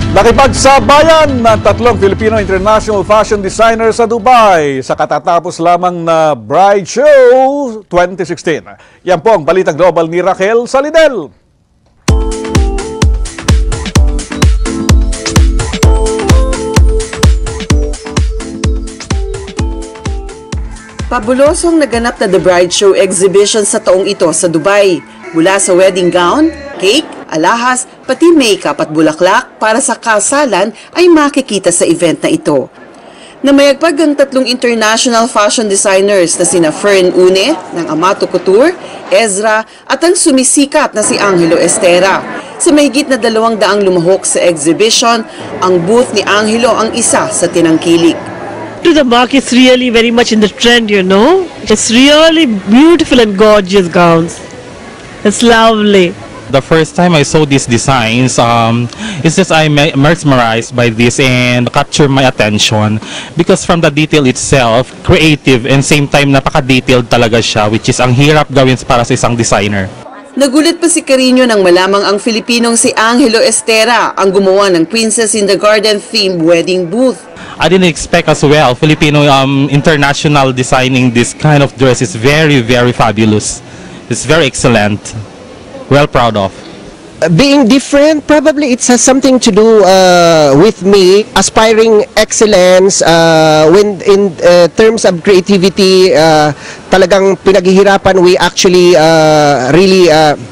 Nakipagsabayan ng tatlong Filipino international fashion designer sa Dubai sa katatapos lamang na Bride Show 2016. Yan po ang Balitang Global ni Raquel Salinel. Pabulosong naganap na The Bride Show exhibition sa taong ito sa Dubai. Mula sa wedding gown, cake, alahas, pati makeup at bulaklak para sa kasalan ay makikita sa event na ito. Namayagpag ang tatlong international fashion designers na sina Fern Une ng Amato Couture, Ezra at ang sumisikat na si Angelo Estera. Sa mahigit na 200 lumahok sa exhibition, ang booth ni Angelo ang isa sa tinangkilik. The market's really very much in the trend, you know. It's really beautiful and gorgeous gowns. It's lovely. The first time I saw these designs, it's just I'm mesmerized by this and capture my attention because from the detail itself, creative and same time napaka-detailed talaga siya, which is ang hirap gawin para sa isang designer. Nagulat pa si Carino nang malamang ang Filipinong si Angelo Estera ang gumawa ng Princess in the Garden themed wedding booth. I didn't expect as well, Filipino international designing this kind of dress is very, very fabulous. It's very excellent. Well proud of. Being different, probably it has something to do with me aspiring excellence when in terms of creativity, talagang pinaghihirapan we actually really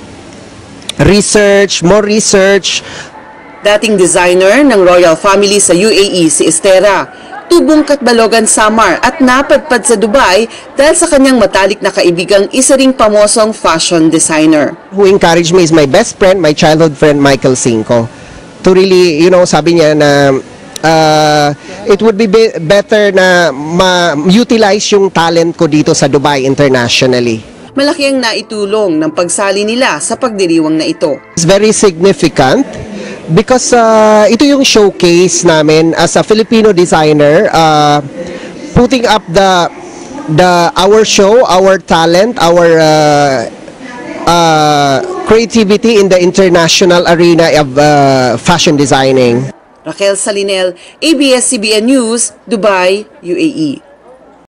more research. Dating designer ng royal family sa UAE si Estera, tubong Katbalogan Samar at napadpad sa Dubai dahil sa kanyang matalik na kaibigang isa ring pamosong fashion designer. Who encouraged me is my best friend, my childhood friend Michael Cinco. To really, you know, sabi niya na it would be better na ma-utilize yung talent ko dito sa Dubai internationally. Malaki ang naitulong ng pagsali nila sa pagdiriwang na ito. It's very significant because ito yung showcase namin as a Filipino designer, putting up our show, our talent, our creativity in the international arena of fashion designing. Raquel Salinel, ABS-CBN News, Dubai, UAE.